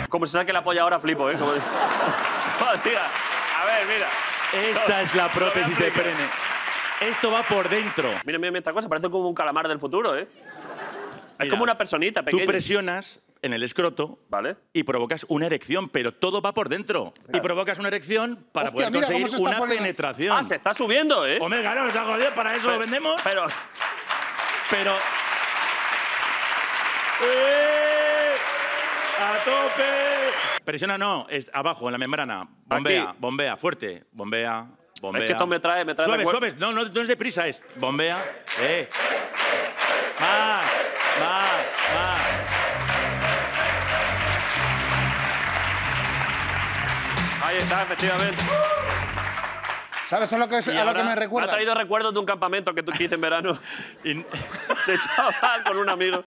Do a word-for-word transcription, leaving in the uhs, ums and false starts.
Como se saque la polla ahora, flipo, ¿eh? Como... Hostia, a ver, mira. Esta es la prótesis de pene. Esto va por dentro. Mira, mira, mira esta cosa, parece como un calamar del futuro, ¿eh? Es Mira, como una personita pequeña. Tú presionas en el escroto, ¿vale? Y provocas una erección, pero todo va por dentro. Claro. Y provocas una erección para Hostia, poder mira conseguir cómo se está una poniendo. penetración. Ah, se está subiendo, ¿eh? Hombre, claro, está jodido, para eso pero, lo vendemos. Pero... Pero... ¡Eh! ¡A tope! Presiona no, es abajo, en la membrana. Bombea, Aquí. bombea, fuerte. Bombea, bombea. Es que esto me trae... Me trae suave, recuer... suave. No, no, no es deprisa, es bombea. Eh. Más, más, más. Ahí está, efectivamente. ¿Sabes a lo que, es, a lo que me Me ha recuerda? traído recuerdos de un campamento que tú hiciste en verano. Y... De chaval, con un amigo.